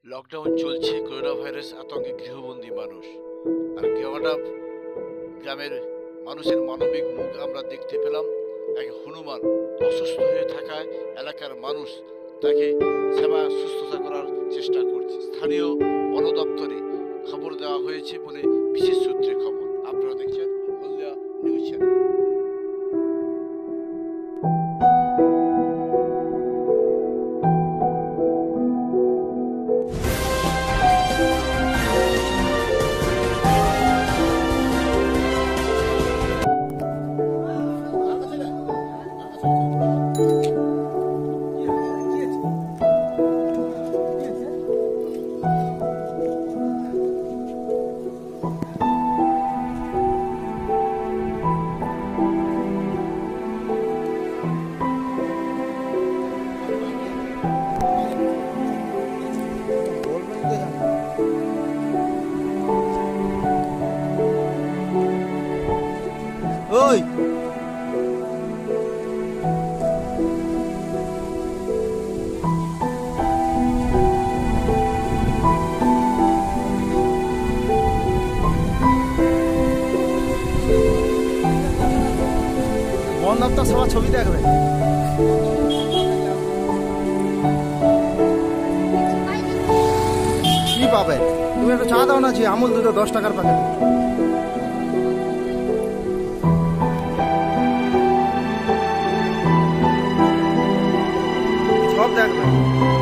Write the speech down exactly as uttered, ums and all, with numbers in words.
Lockdown চলছে, corona virus আতঙ্কে গৃহবন্দী মানুষ। আর গোটা গ্রামের মানুষের মানবিক মুখ আমরা দেখতে পেলাম। এক হনুমান অসুস্থ হয়ে থাকায় এলাকার মানুষ তাকে সেবা সুস্থতা করার চেষ্টা করছে। স্থানীয় বন দপ্তরে খবর দেওয়া হয়েছে বলে বিশেষ সূত্রে খবর। আপনারা দেখছেন হলদিয়া নিউজ চ্যানেল। ওই বন দপ্তর সবার ছবি দেখবে। কি পাবে? তুমি একটু চা দাও না, যে আমুল দুটো দশ টাকার প্যাকেট। সব দেখবে।